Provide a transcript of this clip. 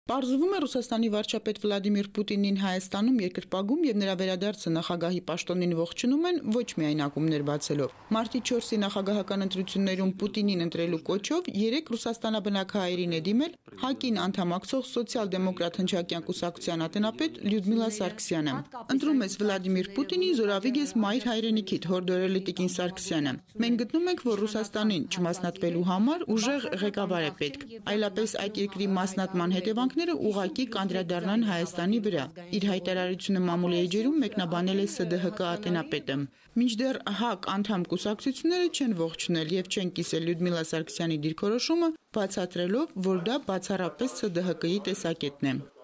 Պարզվում է Ռուսաստանի վարչապետ Վլադիմիր Պուտինին Հայաստանում երկրպագում եւ նրա վերադարձը նախագահի պաշտոնին ողջունում են ոչ միայն ակումբներ բացելով։ Մարտի 4-ի նախագահական ընտրություններում Պուտինին ընտրելու կոչով 3 ռուսաստանաբնակ հայերին է դիմել ՀԱԿ-ին անդամակցող սոցիալ-դեմոկրատ հնչակյան կուսակցության ատենապետ Լյուդմիլա Սարգսյանը։ Ընտրում ես Վլադիմիր Պուտինին, զորավիգ ես մայր հայրենիքիդ, հորդորել է Տիկին Սարգսյանը։ Մենք գտնում ենք, որ Ռուսաստանին չմասնատվելու համար ուժեղ ղեկավար է պետք, այլապես այդ երկրի մասնատման հետևանքները ուղղակի կանդրադառնան Հայաստանի վրա։ Իր հայտարարությունը մամուլի էջերում մեկնաբանել է ՍԴՀԿ ատենապետը։ Մինչդեռ ՀԱԿ անդամ կուսակցությունները չեն ողջունել եւ չեն կիսել Լյուդմիլա Սարգսյանի դիրքորոշումը, բացատրելով, որ դա բացառապես ՍԴՀԿ-ի տեսակետն է։